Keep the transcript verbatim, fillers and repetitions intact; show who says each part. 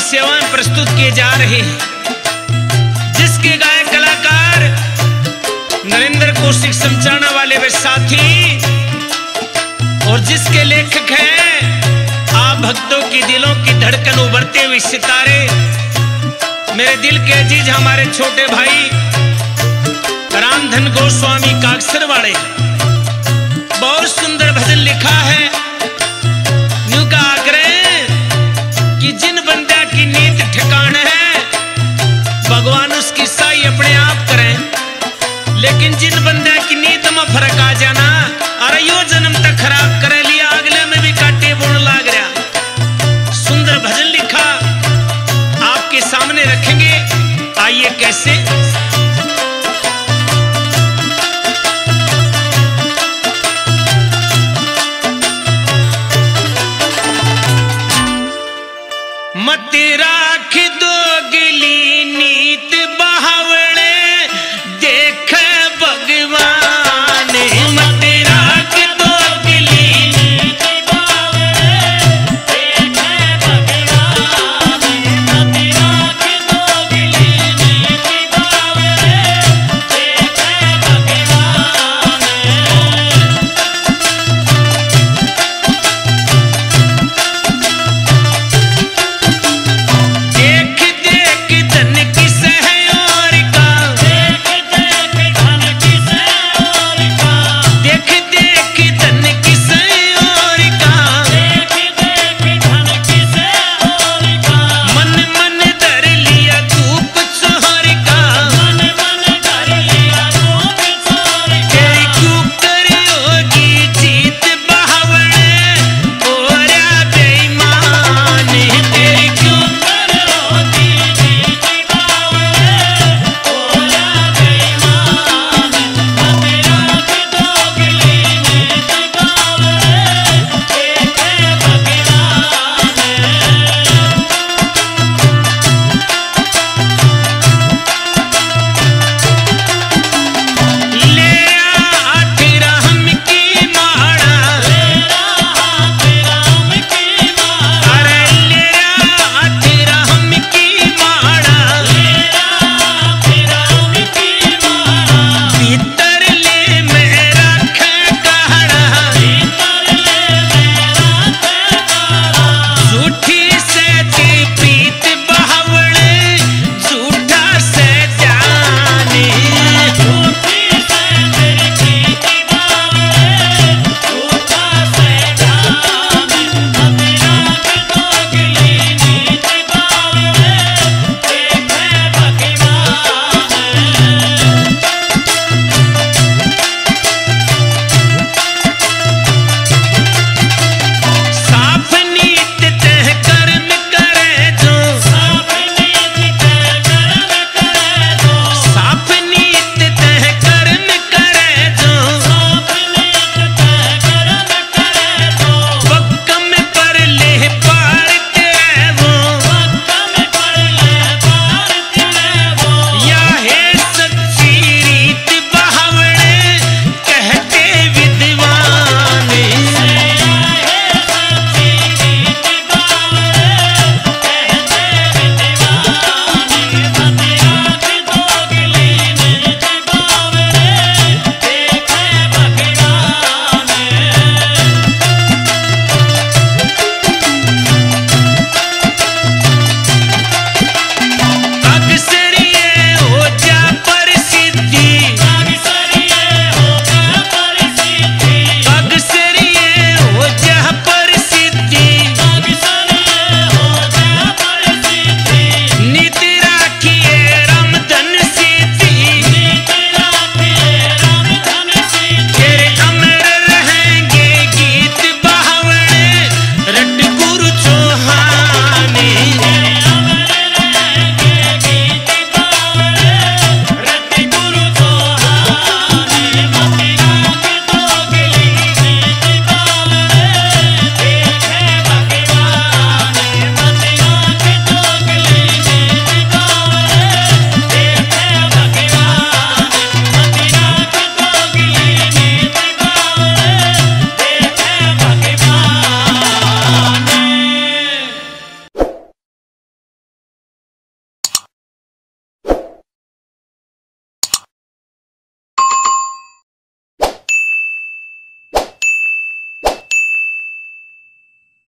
Speaker 1: सेवाएं प्रस्तुत किए जा रहे हैं, जिसके गायक कलाकार नरेंद्र कौशिक समचाना वाले वे साथी और जिसके लेखक हैं आप भक्तों की दिलों की धड़कन उभरते हुए सितारे, मेरे दिल के अजीज हमारे छोटे भाई रामधन गोस्वामी कागसर वाले। बहुत सुंदर भजन लिखा है। न्यू का आग्रह कि जिन बंदा की नीत ठिकाना है भगवान उसकी साई अपने आप करें, लेकिन जिन बंदा की नीत में फर्क आ जाना अरे यो जन्म तक खराब कर लिया अगले में भी काटे बोन लाग रहा। सुंदर भजन लिखा आपके सामने रखेंगे, आइए कैसे।